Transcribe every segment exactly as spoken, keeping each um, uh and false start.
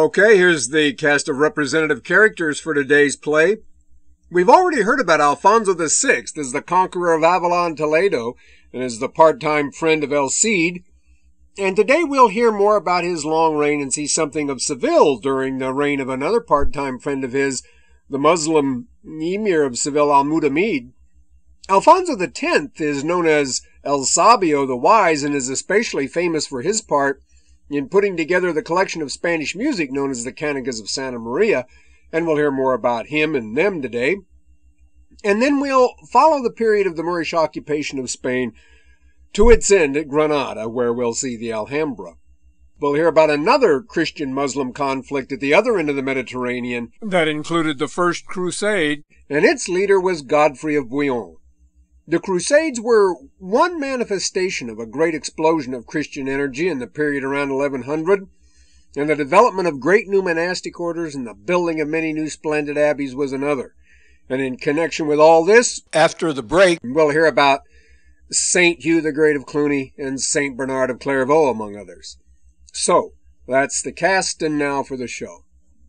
Okay, here's the cast of representative characters for today's play. We've already heard about Alfonso the Sixth as the conqueror of Avalon, Toledo, and as the part-time friend of El Cid. And today we'll hear more about his long reign and see something of Seville during the reign of another part-time friend of his, the Muslim emir of Seville, Al-Mutamid. Alfonso the Tenth is known as El Sabio the Wise and is especially famous for his part in putting together the collection of Spanish music known as the Cantigas of Santa Maria, and we'll hear more about him and them today. And then we'll follow the period of the Moorish occupation of Spain to its end at Granada, where we'll see the Alhambra. We'll hear about another Christian-Muslim conflict at the other end of the Mediterranean that included the First Crusade, and its leader was Godfrey of Bouillon. The Crusades were one manifestation of a great explosion of Christian energy in the period around eleven hundred, and the development of great new monastic orders and the building of many new splendid abbeys was another. And in connection with all this, after the break, we'll hear about Saint Hugh the Great of Cluny and Saint Bernard of Clairvaux, among others. So, that's the cast, and now for the show.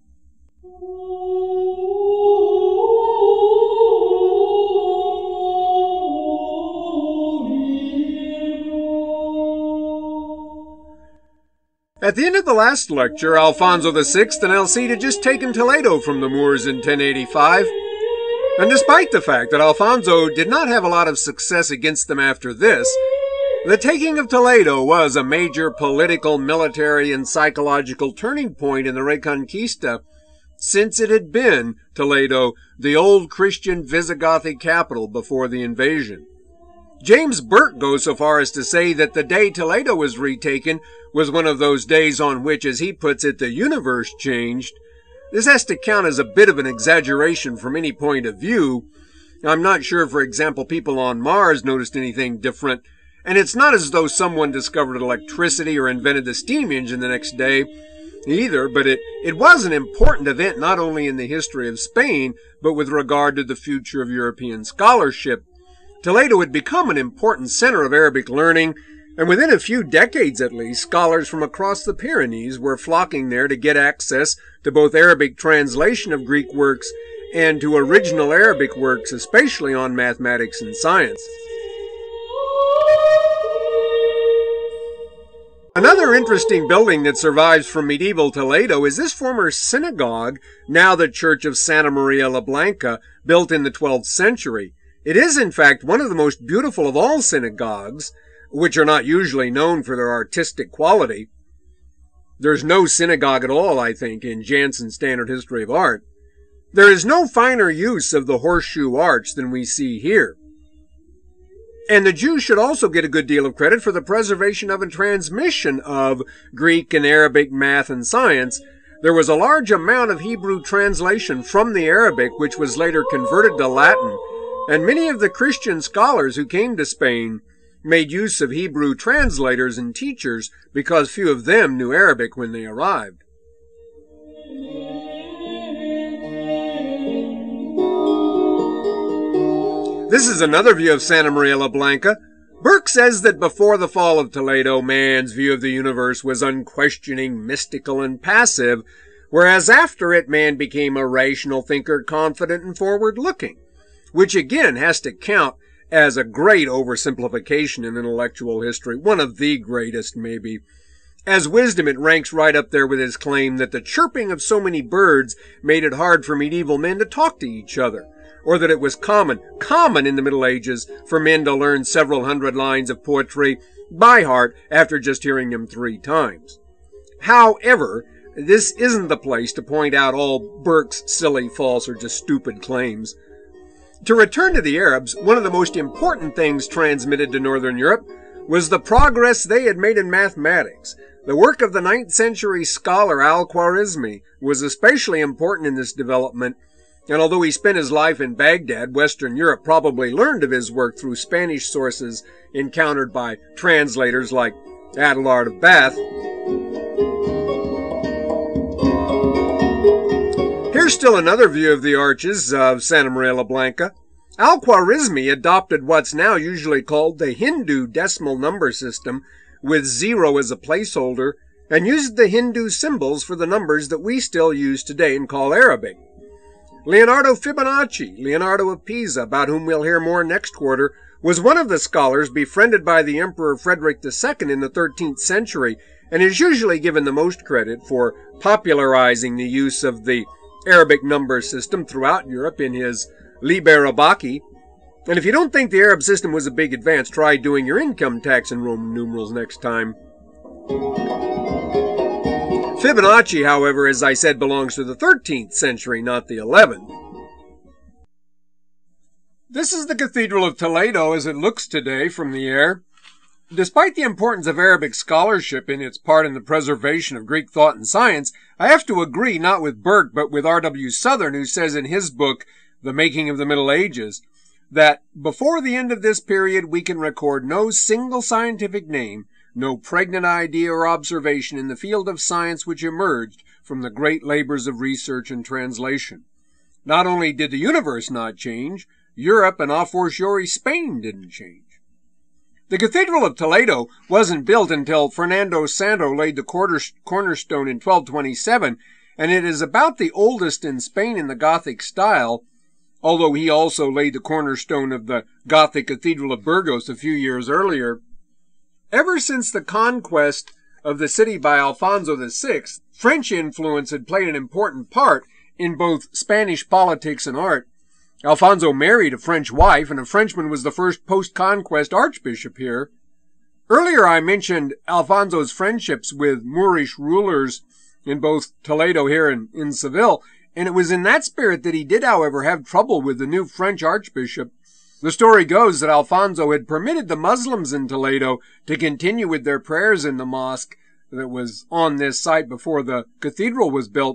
At the end of the last lecture, Alfonso the Sixth and El Cid had just taken Toledo from the Moors in ten eighty-five, and despite the fact that Alfonso did not have a lot of success against them after this, the taking of Toledo was a major political, military, and psychological turning point in the Reconquista, since it had been, Toledo, the old Christian Visigothic capital before the invasion. James Burke goes so far as to say that the day Toledo was retaken was one of those days on which, as he puts it, the universe changed. This has to count as a bit of an exaggeration from any point of view. I'm not sure, for example, people on Mars noticed anything different, and it's not as though someone discovered electricity or invented the steam engine the next day either, but it, it was an important event not only in the history of Spain, but with regard to the future of European scholarship. Toledo had become an important center of Arabic learning, and within a few decades at least, scholars from across the Pyrenees were flocking there to get access to both Arabic translation of Greek works and to original Arabic works, especially on mathematics and science. Another interesting building that survives from medieval Toledo is this former synagogue, now the Church of Santa Maria la Blanca, built in the twelfth century. It is, in fact, one of the most beautiful of all synagogues, which are not usually known for their artistic quality. There's no synagogue at all, I think, in Jansen's Standard History of Art. There is no finer use of the horseshoe arch than we see here. And the Jews should also get a good deal of credit for the preservation of and transmission of Greek and Arabic math and science. There was a large amount of Hebrew translation from the Arabic, which was later converted to Latin, and many of the Christian scholars who came to Spain made use of Hebrew translators and teachers because few of them knew Arabic when they arrived. This is another view of Santa Maria la Blanca. Burke says that before the fall of Toledo, man's view of the universe was unquestioning, mystical, and passive, whereas after it, man became a rational thinker, confident, and forward-looking, which again has to count as a great oversimplification in intellectual history, one of the greatest, maybe. As wisdom, it ranks right up there with his claim that the chirping of so many birds made it hard for medieval men to talk to each other, or that it was common, common in the Middle Ages for men to learn several hundred lines of poetry by heart after just hearing them three times. However, this isn't the place to point out all Burke's silly, false, or just stupid claims. To return to the Arabs, one of the most important things transmitted to Northern Europe was the progress they had made in mathematics. The work of the ninth century scholar Al-Khwarizmi was especially important in this development, and although he spent his life in Baghdad, Western Europe probably learned of his work through Spanish sources encountered by translators like Adelard of Bath. Here's still another view of the arches of Santa Maria la Blanca. Al-Khwarizmi adopted what's now usually called the Hindu decimal number system, with zero as a placeholder, and used the Hindu symbols for the numbers that we still use today and call Arabic. Leonardo Fibonacci, Leonardo of Pisa, about whom we'll hear more next quarter, was one of the scholars befriended by the Emperor Frederick the Second in the thirteenth century, and is usually given the most credit for popularizing the use of the Arabic number system throughout Europe in his Liber Abaci. And if you don't think the Arab system was a big advance, try doing your income tax in Roman numerals next time. Fibonacci, however, as I said, belongs to the thirteenth century, not the eleventh. This is the Cathedral of Toledo as it looks today from the air. Despite the importance of Arabic scholarship in its part in the preservation of Greek thought and science, I have to agree not with Burke but with R W Southern, who says in his book, The Making of the Middle Ages, that before the end of this period we can record no single scientific name, no pregnant idea or observation in the field of science which emerged from the great labors of research and translation. Not only did the universe not change, Europe and a fortiori Spain didn't change. The Cathedral of Toledo wasn't built until Fernando Santo laid the cornerstone in twelve twenty-seven, and it is about the oldest in Spain in the Gothic style, although he also laid the cornerstone of the Gothic Cathedral of Burgos a few years earlier. Ever since the conquest of the city by Alfonso the Sixth, French influence had played an important part in both Spanish politics and art. Alfonso married a French wife, and a Frenchman was the first post-conquest archbishop here. Earlier I mentioned Alfonso's friendships with Moorish rulers in both Toledo here and in Seville, and it was in that spirit that he did, however, have trouble with the new French archbishop. The story goes that Alfonso had permitted the Muslims in Toledo to continue with their prayers in the mosque that was on this site before the cathedral was built.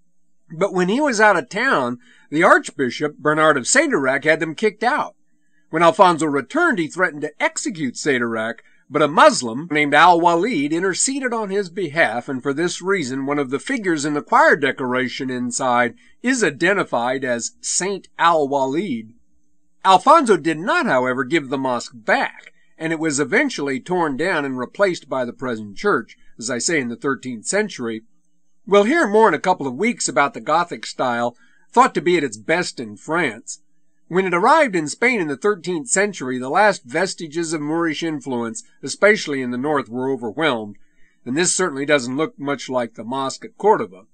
But when he was out of town, the Archbishop, Bernard of Sadirac, had them kicked out. When Alfonso returned, he threatened to execute Sadirac, but a Muslim named Al-Walid interceded on his behalf, and for this reason one of the figures in the choir decoration inside is identified as Saint Al-Walid. Alfonso did not, however, give the mosque back, and it was eventually torn down and replaced by the present church, as I say, in the thirteenth century. We'll hear more in a couple of weeks about the Gothic style, thought to be at its best in France. When it arrived in Spain in the thirteenth century, the last vestiges of Moorish influence, especially in the north, were overwhelmed, and this certainly doesn't look much like the mosque at Cordova.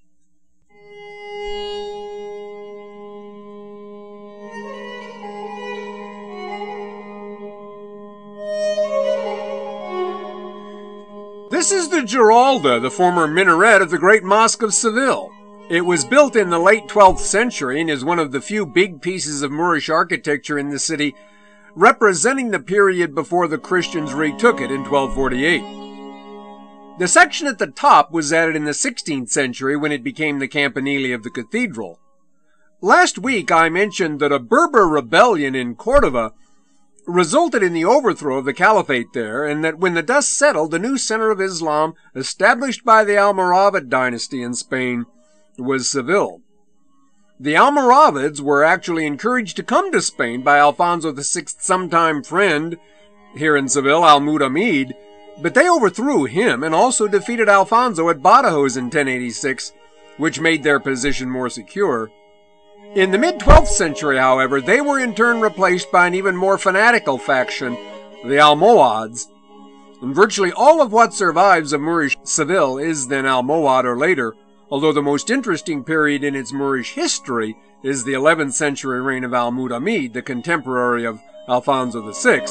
This is the Giralda, the former minaret of the Great Mosque of Seville. It was built in the late twelfth century and is one of the few big pieces of Moorish architecture in the city, representing the period before the Christians retook it in twelve forty-eight. The section at the top was added in the sixteenth century when it became the campanile of the cathedral. Last week I mentioned that a Berber rebellion in Cordova resulted in the overthrow of the caliphate there, and that when the dust settled, the new center of Islam, established by the Almoravid dynasty in Spain, was Seville. The Almoravids were actually encouraged to come to Spain by Alfonso the Sixth's sometime friend here in Seville, Al-Mutamid, but they overthrew him and also defeated Alfonso at Badajoz in ten eighty-six, which made their position more secure. In the mid-twelfth century, however, they were in turn replaced by an even more fanatical faction, the Almohads, and virtually all of what survives of Moorish Seville is then Almohad or later, although the most interesting period in its Moorish history is the eleventh century reign of Al-Mutamid, the contemporary of Alfonso the Sixth.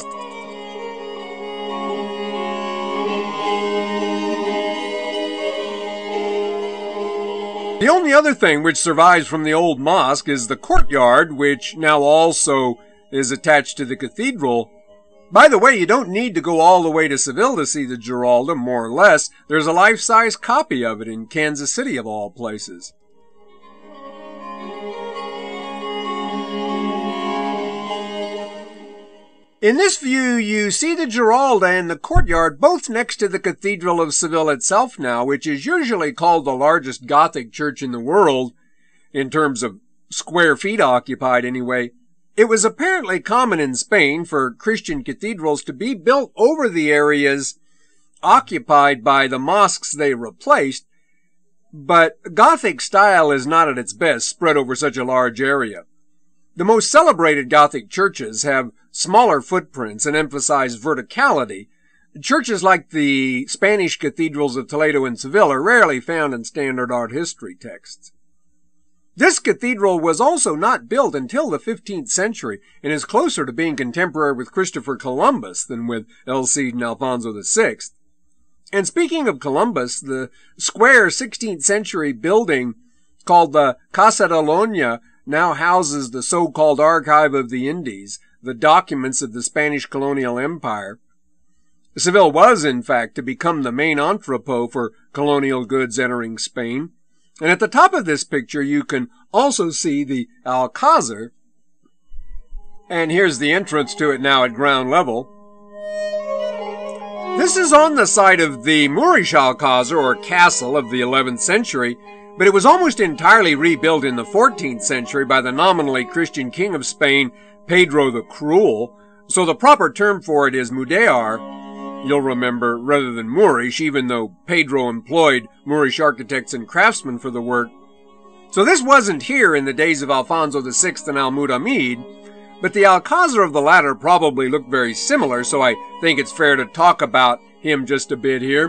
The only other thing which survives from the old mosque is the courtyard, which now also is attached to the cathedral. By the way, you don't need to go all the way to Seville to see the Giralda, more or less. There's a life-size copy of it in Kansas City, of all places. In this view, you see the Giralda and the courtyard both next to the Cathedral of Seville itself now, which is usually called the largest Gothic church in the world, in terms of square feet occupied anyway. It was apparently common in Spain for Christian cathedrals to be built over the areas occupied by the mosques they replaced, but Gothic style is not at its best spread over such a large area. The most celebrated Gothic churches have smaller footprints and emphasize verticality. Churches like the Spanish cathedrals of Toledo and Seville are rarely found in standard art history texts. This cathedral was also not built until the fifteenth century and is closer to being contemporary with Christopher Columbus than with El Cid and Alfonso the Sixth. And speaking of Columbus, the square sixteenth century building called the Cathedrals now houses the so-called Archive of the Indies, the documents of the Spanish colonial empire. Seville was, in fact, to become the main entrepot for colonial goods entering Spain. And at the top of this picture, you can also see the Alcázar. And here's the entrance to it now at ground level. This is on the site of the Moorish Alcázar, or castle, of the eleventh century, but it was almost entirely rebuilt in the fourteenth century by the nominally Christian king of Spain, Pedro the Cruel, so the proper term for it is Mudéjar, you'll remember, rather than Moorish, even though Pedro employed Moorish architects and craftsmen for the work. So this wasn't here in the days of Alfonso the Sixth and Al-Mutamid, but the Alcázar of the latter probably looked very similar, so I think it's fair to talk about him just a bit here.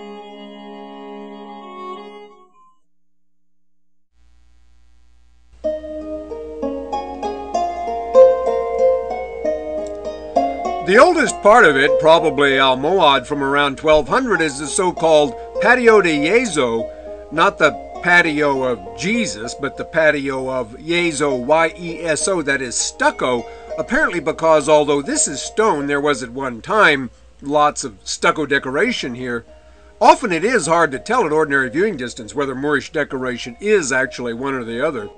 The oldest part of it, probably Almohad from around twelve hundred, is the so-called Patio de Yeso, not the patio of Jesus, but the patio of Yeso, Y E S O, that is stucco, apparently because although this is stone, there was at one time lots of stucco decoration here. Often it is hard to tell at ordinary viewing distance whether Moorish decoration is actually one or the other.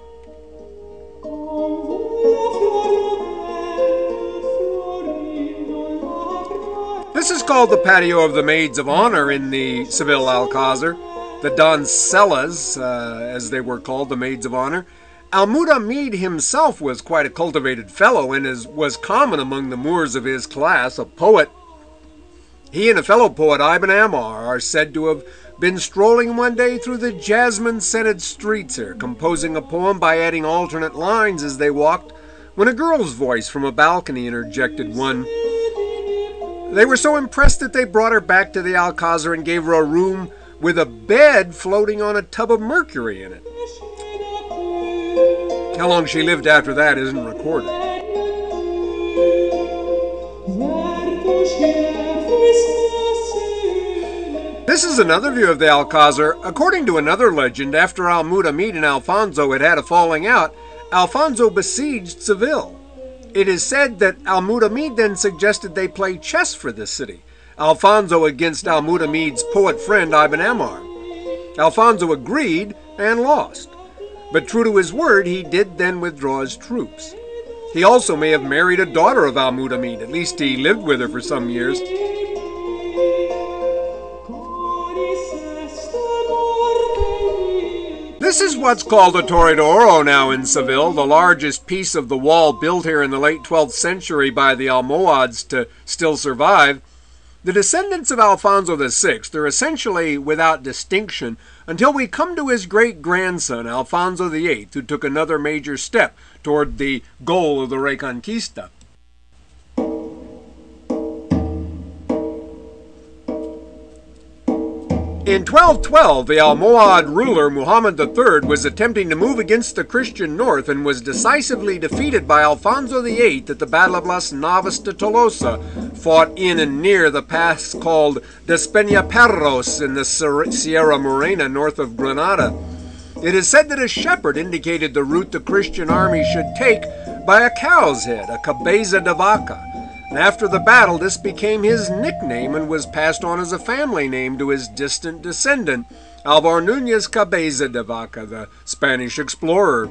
This is called the Patio of the Maids of Honor in the Seville Alcázar, the doncellas, uh, as they were called, the Maids of Honor. Al-Mutamid himself was quite a cultivated fellow and is, was common among the Moors of his class, a poet. He and a fellow poet, Ibn Ammar, are said to have been strolling one day through the jasmine-scented streets here, composing a poem by adding alternate lines as they walked, when a girl's voice from a balcony interjected one. They were so impressed that they brought her back to the Alcázar and gave her a room with a bed floating on a tub of mercury in it. How long she lived after that isn't recorded. This is another view of the Alcázar. According to another legend, after Al-Mutamid and Alfonso had had a falling out, Alfonso besieged Seville. It is said that Al-Mutamid then suggested they play chess for the city, Alfonso against Al-Mutamid's poet friend Ibn Ammar. Alfonso agreed and lost, but true to his word, he did then withdraw his troops. He also may have married a daughter of Al-Mutamid, at least he lived with her for some years. This is what's called a Torre de Oro now in Seville, the largest piece of the wall built here in the late twelfth century by the Almohads to still survive. The descendants of Alfonso the Sixth are essentially without distinction until we come to his great-grandson, Alfonso the Eighth, who took another major step toward the goal of the Reconquista. In twelve twelve, the Almohad ruler Muhammad the Third was attempting to move against the Christian north and was decisively defeated by Alfonso the Eighth at the Battle of Las Navas de Tolosa, fought in and near the pass called Despeñaperros in the Sierra Morena north of Granada. It is said that a shepherd indicated the route the Christian army should take by a cow's head, a cabeza de vaca. And after the battle, this became his nickname and was passed on as a family name to his distant descendant, Alvar Núñez Cabeza de Vaca, the Spanish explorer.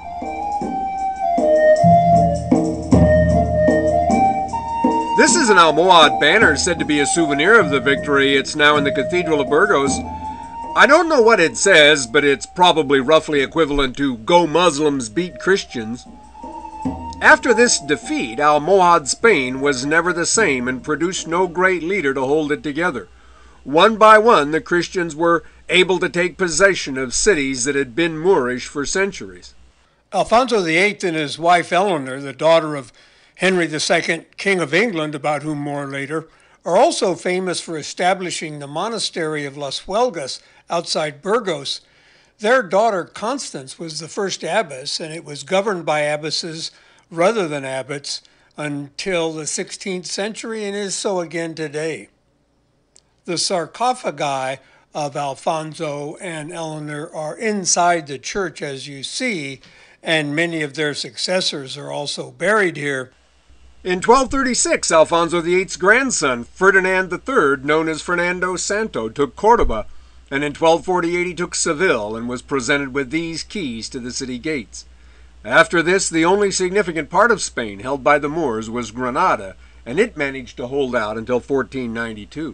This is an Almohad banner said to be a souvenir of the victory. It's now in the Cathedral of Burgos. I don't know what it says, but it's probably roughly equivalent to "Go Muslims, beat Christians." After this defeat, Almohad Spain was never the same and produced no great leader to hold it together. One by one, the Christians were able to take possession of cities that had been Moorish for centuries. Alfonso the Eighth and his wife Eleanor, the daughter of Henry the Second, King of England, about whom more later, are also famous for establishing the monastery of Las Huelgas outside Burgos. Their daughter Constance was the first abbess, and it was governed by abbesses rather than abbots until the sixteenth century and is so again today. The sarcophagi of Alfonso and Eleanor are inside the church, as you see, and many of their successors are also buried here. In twelve thirty-six, Alfonso the Eighth's grandson, Ferdinand the Third, known as Fernando Santo, took Córdoba, and in twelve forty-eight he took Seville and was presented with these keys to the city gates. After this, the only significant part of Spain held by the Moors was Granada, and it managed to hold out until fourteen ninety-two.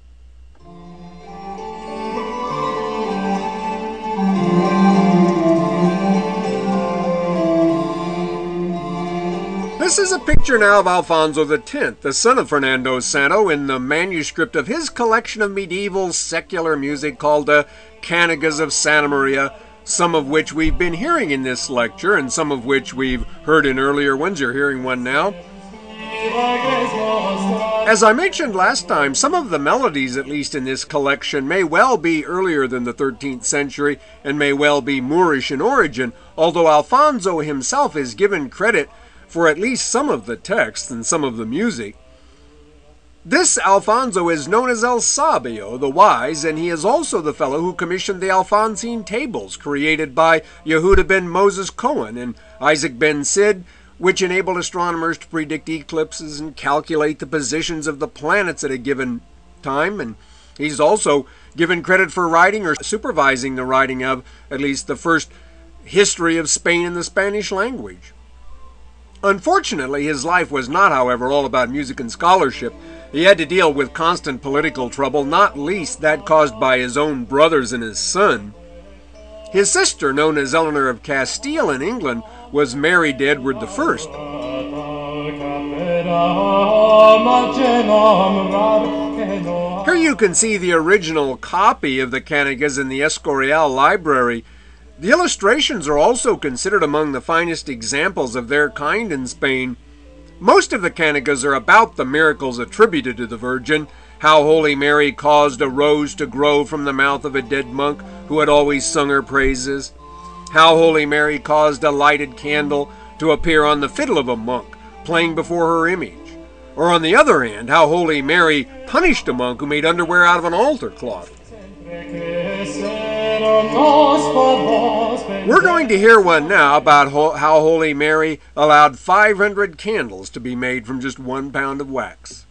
This is a picture now of Alfonso the Tenth, the son of Fernando Santo, in the manuscript of his collection of medieval secular music called the Cantigas of Santa Maria, some of which we've been hearing in this lecture and some of which we've heard in earlier ones. You're hearing one now. As I mentioned last time, some of the melodies, at least in this collection, may well be earlier than the thirteenth century and may well be Moorish in origin, although Alfonso himself is given credit for at least some of the text and some of the music. This Alfonso is known as El Sabio, the Wise, and he is also the fellow who commissioned the Alphonsine tables created by Yehuda ben Moses Cohen and Isaac ben Sid, which enabled astronomers to predict eclipses and calculate the positions of the planets at a given time. And he's also given credit for writing or supervising the writing of at least the first history of Spain in the Spanish language. Unfortunately, his life was not, however, all about music and scholarship. He had to deal with constant political trouble, not least that caused by his own brothers and his son. His sister, known as Eleanor of Castile in England, was married to Edward the First. Here you can see the original copy of the Cantigas in the Escorial Library. The illustrations are also considered among the finest examples of their kind in Spain. Most of the Cantigas are about the miracles attributed to the Virgin, how Holy Mary caused a rose to grow from the mouth of a dead monk who had always sung her praises, how Holy Mary caused a lighted candle to appear on the fiddle of a monk playing before her image, or on the other hand, how Holy Mary punished a monk who made underwear out of an altar cloth. We're going to hear one now about how Holy Mary allowed five hundred candles to be made from just one pound of wax.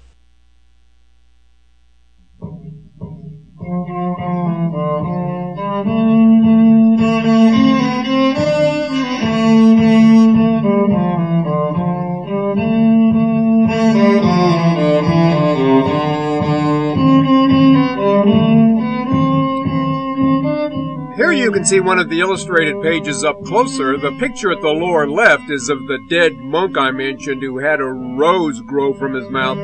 Here you can see one of the illustrated pages up closer. The picture at the lower left is of the dead monk I mentioned who had a rose grow from his mouth.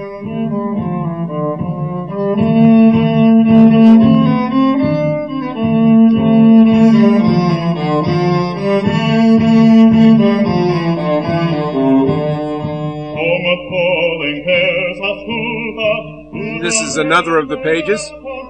This is another of the pages.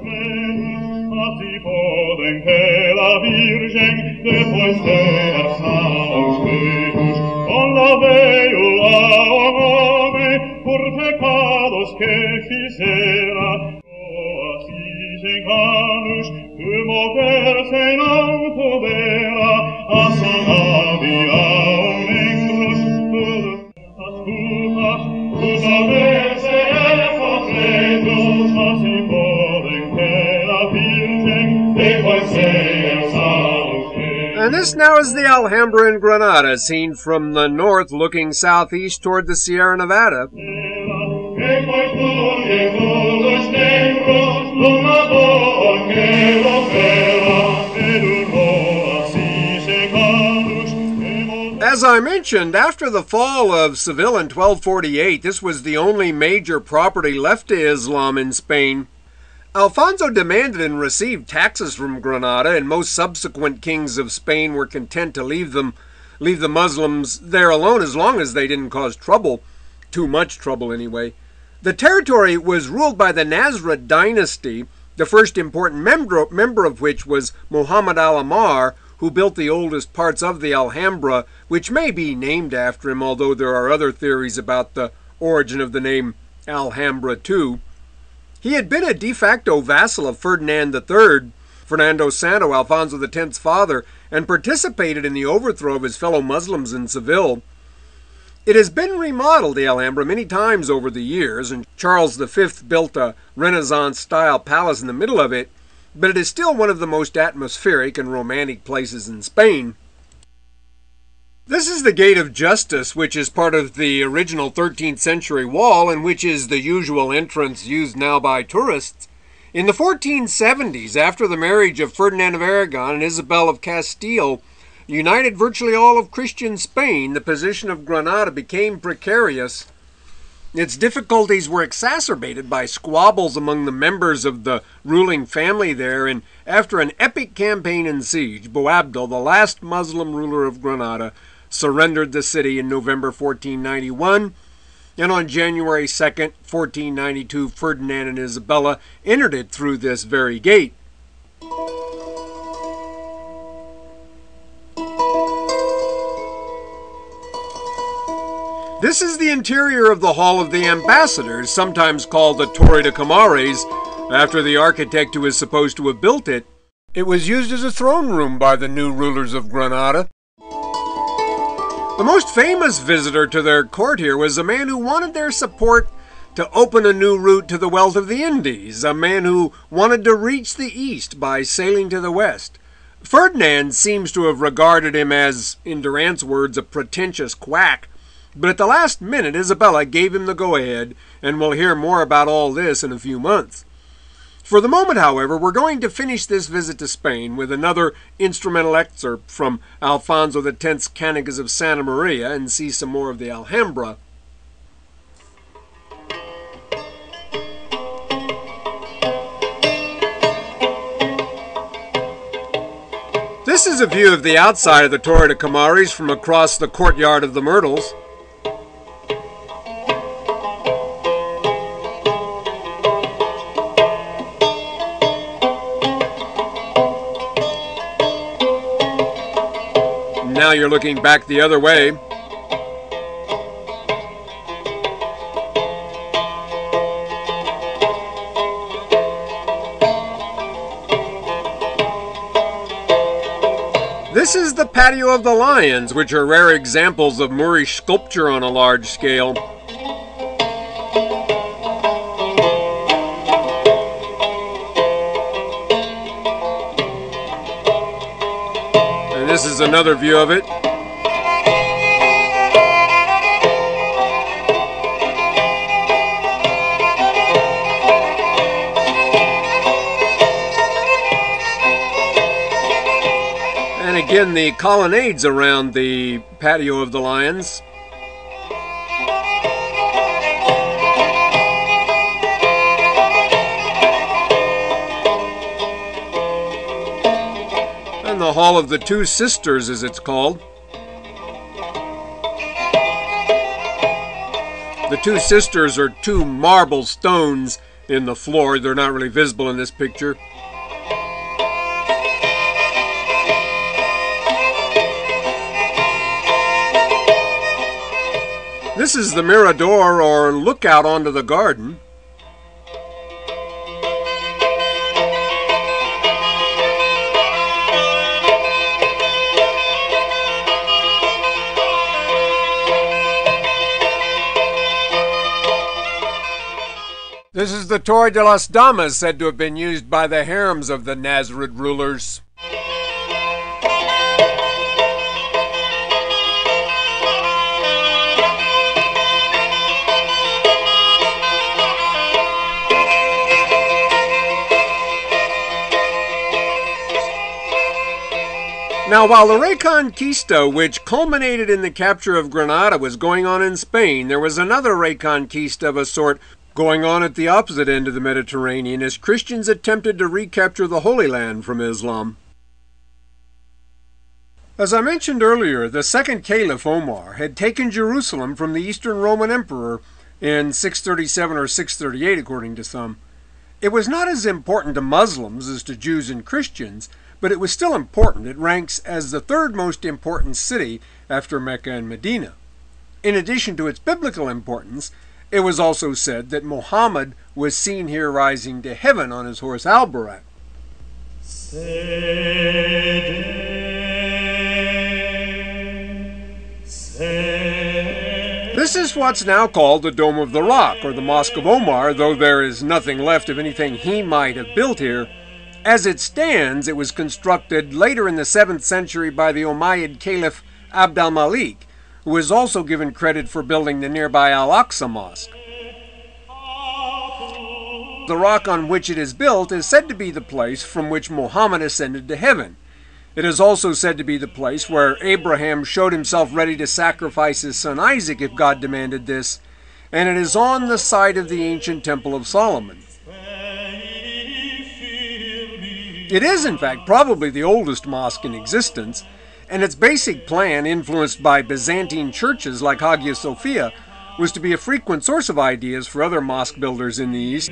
And this now is the Alhambra in Granada, seen from the north looking southeast toward the Sierra Nevada. As I mentioned, after the fall of Seville in twelve forty-eight, this was the only major property left to Islam in Spain. Alfonso demanded and received taxes from Granada, and most subsequent kings of Spain were content to leave them, leave the Muslims there alone as long as they didn't cause trouble, too much trouble anyway. The territory was ruled by the Nasrid dynasty, the first important member, member of which was Muhammad al-Ammar, who built the oldest parts of the Alhambra, which may be named after him, although there are other theories about the origin of the name Alhambra too. He had been a de facto vassal of Ferdinand the Third, Fernando Santo, Alfonso the Tenth's father, and participated in the overthrow of his fellow Muslims in Seville. It has been remodeled, the Alhambra, many times over the years, and Charles the Fifth built a Renaissance-style palace in the middle of it, but it is still one of the most atmospheric and romantic places in Spain. This is the Gate of Justice, which is part of the original thirteenth century wall and which is the usual entrance used now by tourists. In the fourteen seventies, after the marriage of Ferdinand of Aragon and Isabel of Castile united virtually all of Christian Spain, the position of Granada became precarious. Its difficulties were exacerbated by squabbles among the members of the ruling family there, and after an epic campaign and siege, Boabdil, the last Muslim ruler of Granada, surrendered the city in November fourteen ninety-one, and on January second, fourteen ninety-two, Ferdinand and Isabella entered it through this very gate. This is the interior of the Hall of the Ambassadors, sometimes called the Torre de Camares, after the architect who is supposed to have built it. It was used as a throne room by the new rulers of Granada. The most famous visitor to their court here was a man who wanted their support to open a new route to the wealth of the Indies, a man who wanted to reach the east by sailing to the west. Ferdinand seems to have regarded him as, in Durant's words, a pretentious quack. But at the last minute, Isabella gave him the go-ahead, and we'll hear more about all this in a few months. For the moment, however, we're going to finish this visit to Spain with another instrumental excerpt from Alfonso the Tenth's Canigas of Santa Maria and see some more of the Alhambra. This is a view of the outside of the Torre de Camares from across the courtyard of the Myrtles. Now you're looking back the other way. This is the Patio of the Lions, which are rare examples of Moorish sculpture on a large scale. And this is another view of it. And again, the colonnades around the Patio of the Lions. And the Hall of the Two Sisters, as it's called. The Two Sisters are two marble stones in the floor. They're not really visible in this picture. This is the Mirador, or lookout onto the garden. This is the Torre de las Damas, said to have been used by the harems of the Nasrid rulers. Now, while the Reconquista, which culminated in the capture of Granada, was going on in Spain, there was another Reconquista of a sort going on at the opposite end of the Mediterranean as Christians attempted to recapture the Holy Land from Islam. As I mentioned earlier, the second Caliph Omar had taken Jerusalem from the Eastern Roman Emperor in six thirty-seven or six thirty-eight, according to some. It was not as important to Muslims as to Jews and Christians, but it was still important. It ranks as the third most important city after Mecca and Medina. In addition to its biblical importance, it was also said that Muhammad was seen here rising to heaven on his horse Al-Buraq. This is what's now called the Dome of the Rock, or the Mosque of Omar, though there is nothing left of anything he might have built here. As it stands, it was constructed later in the seventh century by the Umayyad Caliph Abd al-Malik, who is also given credit for building the nearby Al-Aqsa Mosque. The rock on which it is built is said to be the place from which Muhammad ascended to heaven. It is also said to be the place where Abraham showed himself ready to sacrifice his son Isaac if God demanded this, and it is on the site of the ancient Temple of Solomon. It is, in fact, probably the oldest mosque in existence, and its basic plan, influenced by Byzantine churches like Hagia Sophia, was to be a frequent source of ideas for other mosque builders in the East.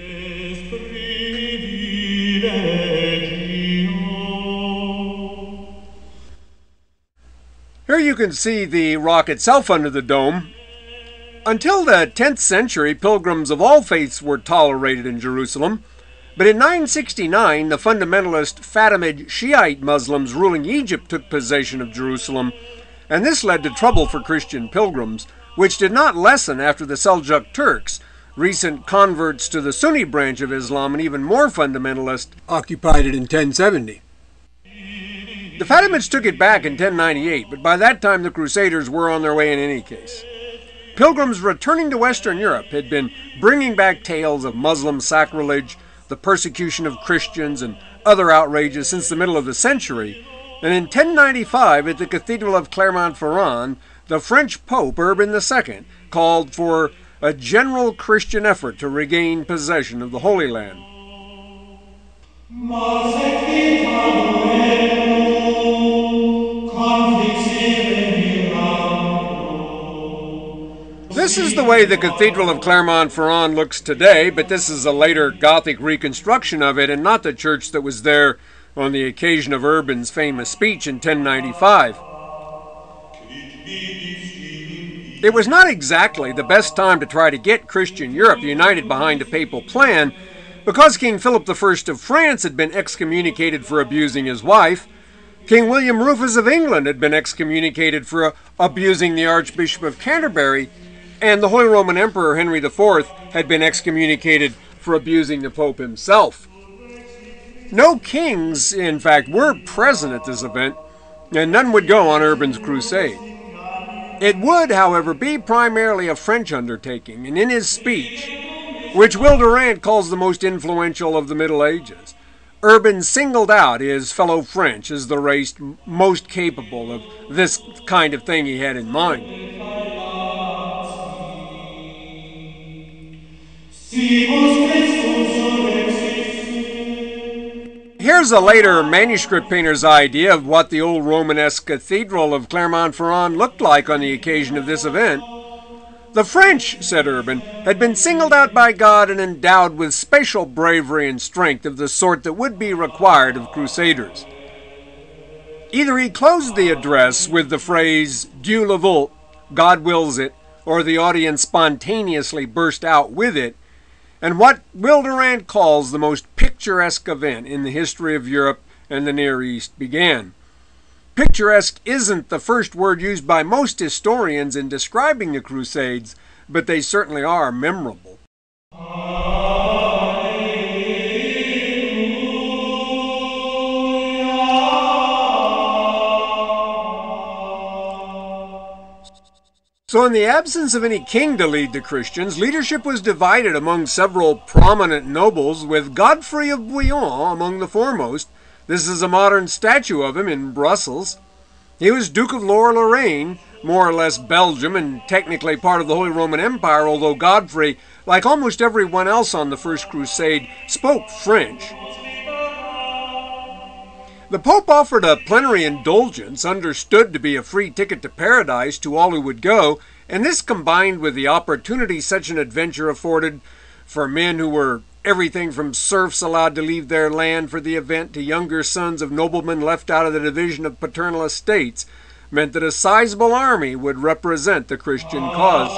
Here you can see the rock itself under the dome. Until the tenth century, pilgrims of all faiths were tolerated in Jerusalem, but in nine sixty-nine, the fundamentalist Fatimid Shiite Muslims ruling Egypt took possession of Jerusalem, and this led to trouble for Christian pilgrims, which did not lessen after the Seljuk Turks, recent converts to the Sunni branch of Islam and even more fundamentalist, occupied it in ten seventy. The Fatimids took it back in ten ninety-eight, but by that time the Crusaders were on their way in any case. Pilgrims returning to Western Europe had been bringing back tales of Muslim sacrilege, the persecution of Christians, and other outrages since the middle of the century, and in ten ninety-five at the Cathedral of Clermont-Ferrand, the French Pope Urban the Second called for a general Christian effort to regain possession of the Holy Land. This is the way the Cathedral of Clermont-Ferrand looks today, but this is a later Gothic reconstruction of it and not the church that was there on the occasion of Urban's famous speech in ten ninety-five. It was not exactly the best time to try to get Christian Europe united behind a papal plan, because King Philip the First of France had been excommunicated for abusing his wife. King William Rufus of England had been excommunicated for abusing the Archbishop of Canterbury, and the Holy Roman Emperor Henry the Fourth had been excommunicated for abusing the Pope himself. No kings, in fact, were present at this event, and none would go on Urban's crusade. It would, however, be primarily a French undertaking, and in his speech, which Will Durant calls the most influential of the Middle Ages, Urban singled out his fellow French as the race most capable of this kind of thing he had in mind. Here's a later manuscript painter's idea of what the old Romanesque Cathedral of Clermont-Ferrand looked like on the occasion of this event. The French, said Urban, had been singled out by God and endowed with special bravery and strength of the sort that would be required of crusaders. Either he closed the address with the phrase, Dieu le veut, God wills it, or the audience spontaneously burst out with it, and what Will Durant calls the most picturesque event in the history of Europe and the Near East began. Picturesque isn't the first word used by most historians in describing the Crusades, but they certainly are memorable. So in the absence of any king to lead the Christians, leadership was divided among several prominent nobles, with Godfrey of Bouillon among the foremost. This is a modern statue of him in Brussels. He was Duke of Loire-Lorraine, more or less Belgium and technically part of the Holy Roman Empire, although Godfrey, like almost everyone else on the First Crusade, spoke French. The Pope offered a plenary indulgence, understood to be a free ticket to paradise to all who would go, and this combined with the opportunity such an adventure afforded for men who were everything from serfs allowed to leave their land for the event to younger sons of noblemen left out of the division of paternal estates, meant that a sizable army would represent the Christian cause.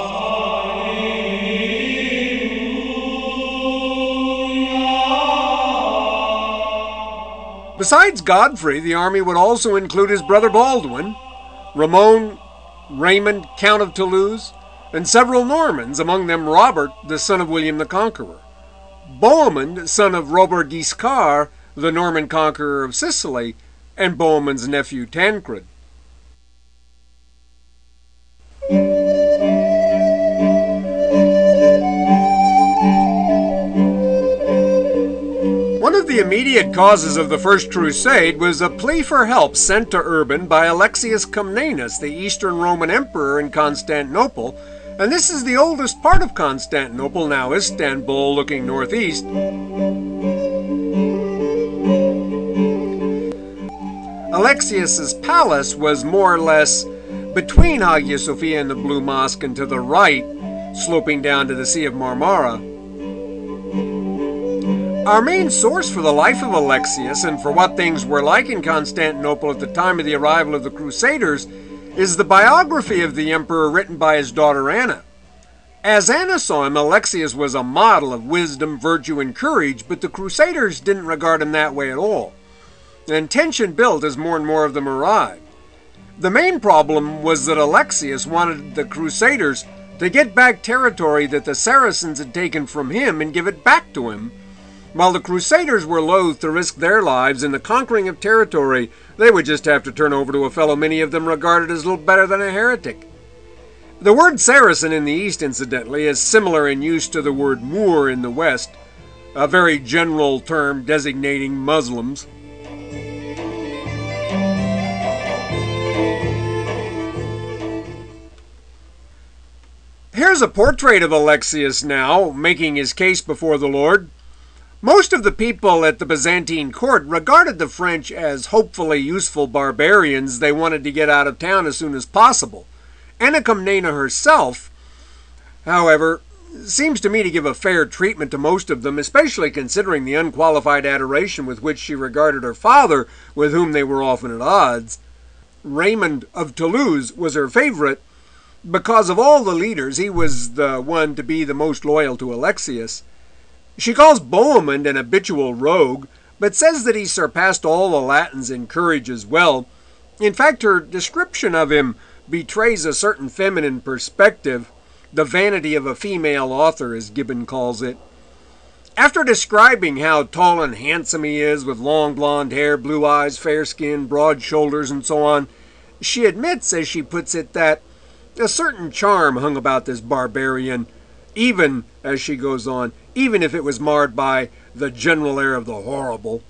Besides Godfrey, the army would also include his brother Baldwin, Ramon, Raymond, Count of Toulouse, and several Normans, among them Robert, the son of William the Conqueror. Bohemond, son of Robert Guiscard, the Norman conqueror of Sicily, and Bohemond's nephew Tancred. One of the immediate causes of the First Crusade was a plea for help sent to Urban by Alexius Comnenus, the Eastern Roman Emperor in Constantinople, and this is the oldest part of Constantinople, now Istanbul, looking northeast. Alexius's palace was more or less between Hagia Sophia and the Blue Mosque and to the right, sloping down to the Sea of Marmara. Our main source for the life of Alexius and for what things were like in Constantinople at the time of the arrival of the Crusaders is the biography of the emperor written by his daughter Anna. As Anna saw him, Alexius was a model of wisdom, virtue, and courage, but the Crusaders didn't regard him that way at all. And tension built as more and more of them arrived. The main problem was that Alexius wanted the Crusaders to get back territory that the Saracens had taken from him and give it back to him, while the Crusaders were loath to risk their lives in the conquering of territory they would just have to turn over to a fellow many of them regarded as little better than a heretic. The word Saracen in the East, incidentally, is similar in use to the word Moor in the West, a very general term designating Muslims. Here's a portrait of Alexius now, making his case before the Lord. Most of the people at the Byzantine court regarded the French as hopefully useful barbarians they wanted to get out of town as soon as possible. Anna Comnena herself, however, seems to me to give a fair treatment to most of them, especially considering the unqualified adoration with which she regarded her father, with whom they were often at odds. Raymond of Toulouse was her favorite. Because of all the leaders, he was the one to be the most loyal to Alexius. She calls Bohemond an habitual rogue, but says that he surpassed all the Latins in courage as well. In fact, her description of him betrays a certain feminine perspective, the vanity of a female author, as Gibbon calls it. After describing how tall and handsome he is, with long blonde hair, blue eyes, fair skin, broad shoulders, and so on, she admits, as she puts it, that a certain charm hung about this barbarian, even, as she goes on, even if it was marred by the general air of the horrible.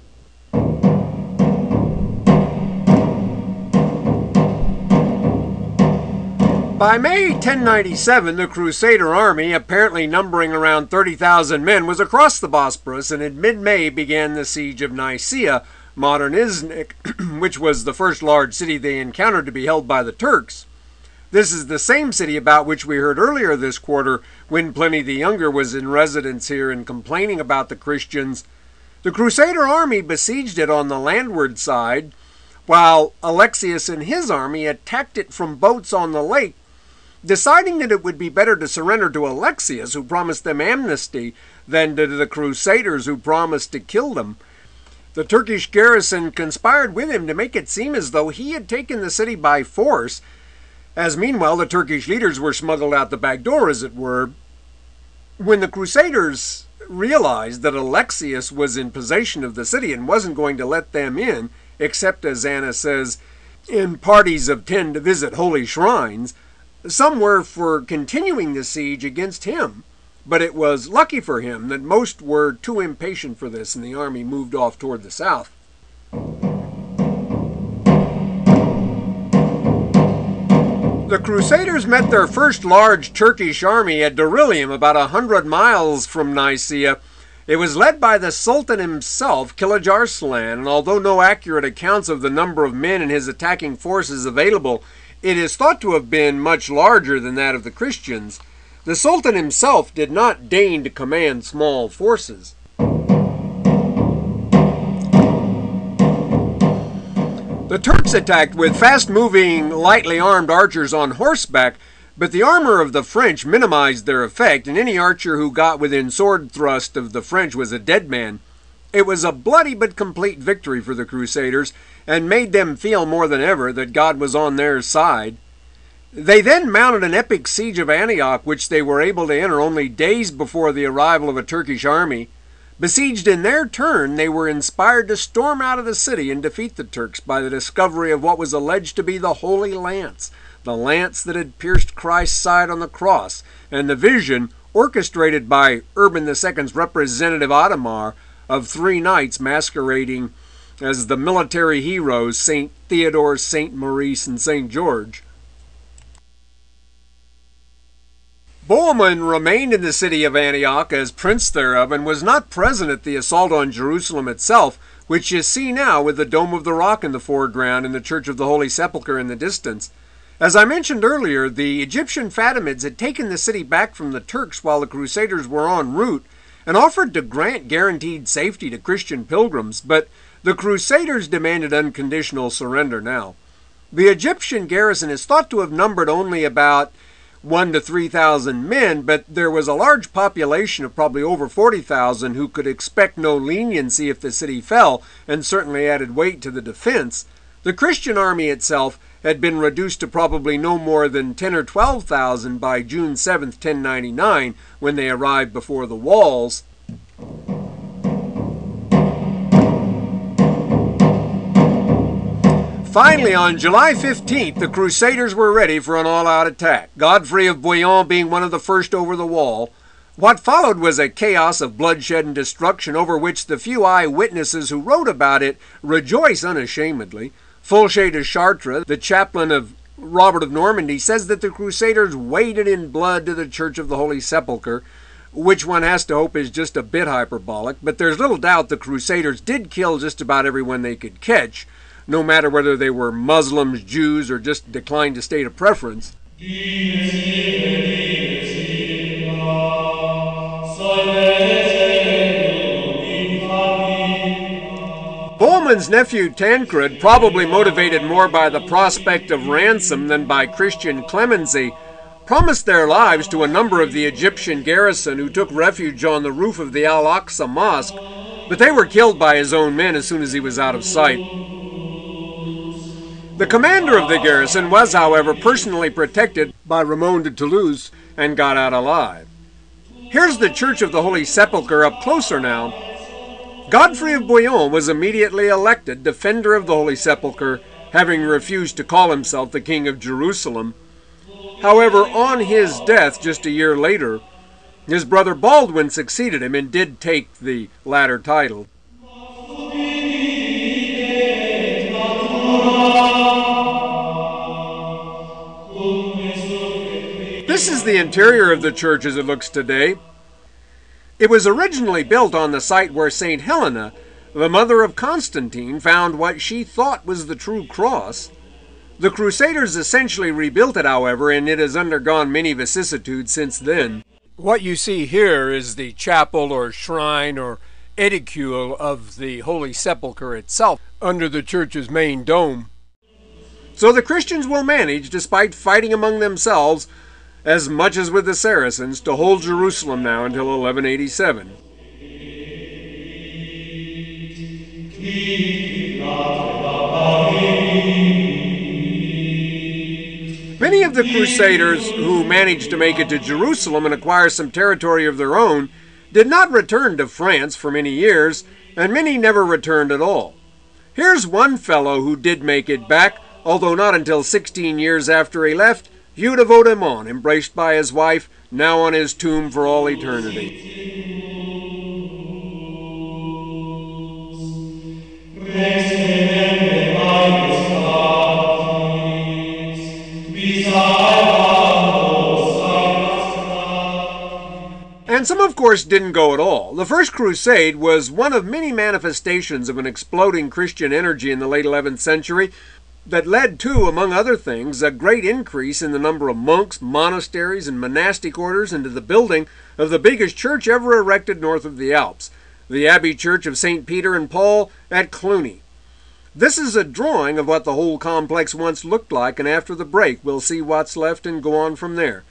By May ten ninety-seven, the Crusader army, apparently numbering around thirty thousand men, was across the Bosporus, and in mid-May began the siege of Nicaea, modern Iznik, which was the first large city they encountered to be held by the Turks. This is the same city about which we heard earlier this quarter when Pliny the Younger was in residence here and complaining about the Christians. The Crusader army besieged it on the landward side, while Alexius and his army attacked it from boats on the lake, deciding that it would be better to surrender to Alexius, who promised them amnesty, than to the Crusaders, who promised to kill them. The Turkish garrison conspired with him to make it seem as though he had taken the city by force, as meanwhile the Turkish leaders were smuggled out the back door, as it were. When the Crusaders realized that Alexius was in possession of the city and wasn't going to let them in, except, as Anna says, in parties of ten to visit holy shrines, some were for continuing the siege against him. But it was lucky for him that most were too impatient for this, and the army moved off toward the south. The Crusaders met their first large Turkish army at Derilium, about a hundred miles from Nicaea. It was led by the Sultan himself, Kilij Arslan, and although no accurate accounts of the number of men in his attacking forces available, it is thought to have been much larger than that of the Christians. The Sultan himself did not deign to command small forces. The Turks attacked with fast-moving, lightly armed archers on horseback, but the armor of the French minimized their effect, and any archer who got within sword thrust of the French was a dead man. It was a bloody but complete victory for the Crusaders, and made them feel more than ever that God was on their side. They then mounted an epic siege of Antioch, which they were able to enter only days before the arrival of a Turkish army. Besieged in their turn, they were inspired to storm out of the city and defeat the Turks by the discovery of what was alleged to be the Holy Lance, the lance that had pierced Christ's side on the cross, and the vision, orchestrated by Urban the Second's representative Ottomar, of three knights masquerading as the military heroes Saint Theodore, Saint Maurice, and Saint George. Bohemund remained in the city of Antioch as prince thereof, and was not present at the assault on Jerusalem itself, which you see now with the Dome of the Rock in the foreground and the Church of the Holy Sepulchre in the distance. As I mentioned earlier, the Egyptian Fatimids had taken the city back from the Turks while the Crusaders were en route, and offered to grant guaranteed safety to Christian pilgrims, but the Crusaders demanded unconditional surrender now. The Egyptian garrison is thought to have numbered only about one to three thousand men, but there was a large population of probably over forty thousand who could expect no leniency if the city fell, and certainly added weight to the defense. The Christian army itself had been reduced to probably no more than ten or twelve thousand by June seventh, ten ninety-nine, when they arrived before the walls. Finally, on July fifteenth, the Crusaders were ready for an all-out attack, Godfrey of Bouillon being one of the first over the wall. What followed was a chaos of bloodshed and destruction over which the few eyewitnesses who wrote about it rejoice unashamedly. Fulcher de Chartres, the chaplain of Robert of Normandy, says that the Crusaders waded in blood to the Church of the Holy Sepulchre, which one has to hope is just a bit hyperbolic, but there's little doubt the Crusaders did kill just about everyone they could catch, no matter whether they were Muslims, Jews, or just declined to state a preference. Bohemund's nephew Tancred, probably motivated more by the prospect of ransom than by Christian clemency, promised their lives to a number of the Egyptian garrison who took refuge on the roof of the Al-Aqsa Mosque, but they were killed by his own men as soon as he was out of sight. The commander of the garrison was, however, personally protected by Ramon de Toulouse and got out alive. Here's the Church of the Holy Sepulchre up closer now. Godfrey of Bouillon was immediately elected defender of the Holy Sepulchre, having refused to call himself the King of Jerusalem. However, on his death just a year later, his brother Baldwin succeeded him and did take the latter title. This is the interior of the church as it looks today. It was originally built on the site where Saint Helena, the mother of Constantine, found what she thought was the true cross. The Crusaders essentially rebuilt it, however, and it has undergone many vicissitudes since then. What you see here is the chapel or shrine or edicule of the Holy Sepulchre itself under the church's main dome. So the Christians will manage, despite fighting among themselves, as much as with the Saracens, to hold Jerusalem now until eleven eighty-seven. Many of the Crusaders who managed to make it to Jerusalem and acquire some territory of their own did not return to France for many years, and many never returned at all. Here's one fellow who did make it back, although not until sixteen years after he left, Hugh de Vaudémont, embraced by his wife, now on his tomb for all eternity. And some, of course, didn't go at all. The First Crusade was one of many manifestations of an exploding Christian energy in the late eleventh century that led to, among other things, a great increase in the number of monks, monasteries, and monastic orders, and to the building of the biggest church ever erected north of the Alps, the Abbey Church of Saint Peter and Paul at Cluny. This is a drawing of what the whole complex once looked like, and after the break we'll see what's left and go on from there.